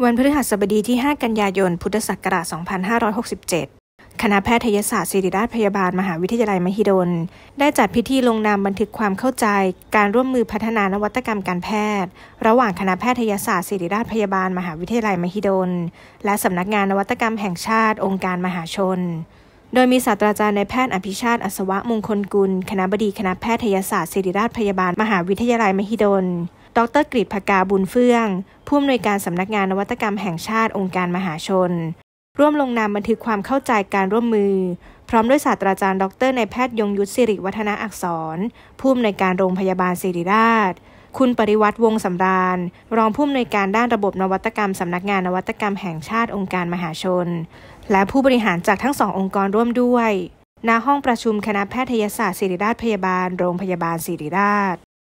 วันพฤหัสบดีที่ 5 กันยายน พุทธศักราช 2567 คณะแพทยศาสตร์ศิริราชพยาบาลมหาวิทยาลัยมหิดลได้จัดพิธีลงนามบันทึกความเข้าใจการร่วมมือพัฒนานวัตกรรมการแพทย์ระหว่างคณะแพทยศาสตร์ศิริราชพยาบาลมหาวิทยาลัยมหิดลและสำนักงานนวัตกรรมแห่งชาติองค์การมหาชนโดยมีศาสตราจารย์นายแพทย์อภิชาติอัศวะมงคลกุลคณบดีคณะแพทยศาสตร์ศิริราชพยาบาลมหาวิทยาลัยมหิดลดร.กฤษภกาบุญเฟื่องผู้อำนวยการสำนักงานนวัตกรรมแห่งชาติองค์การมหาชนร่วมลงนามบันทึกความเข้าใจการร่วมมือพร้อมด้วยศาสตราจารย์ดร.นายแพทย์ยงยุทธสิริวัฒนาอักษรผู้อำนวยการโรงพยาบาลศิริราชคุณปริวัติวงศ์สำราญรองผู้อำนวยการด้านระบบนวัตกรรมสำนักงานนวัตกรรมแห่งชาติองค์การมหาชนและผู้บริหารจากทั้งสององค์กรร่วมด้วยณห้องประชุมคณะแพทยศาสตร์ศิริราชพยาบาลโรงพยาบาลศิริราช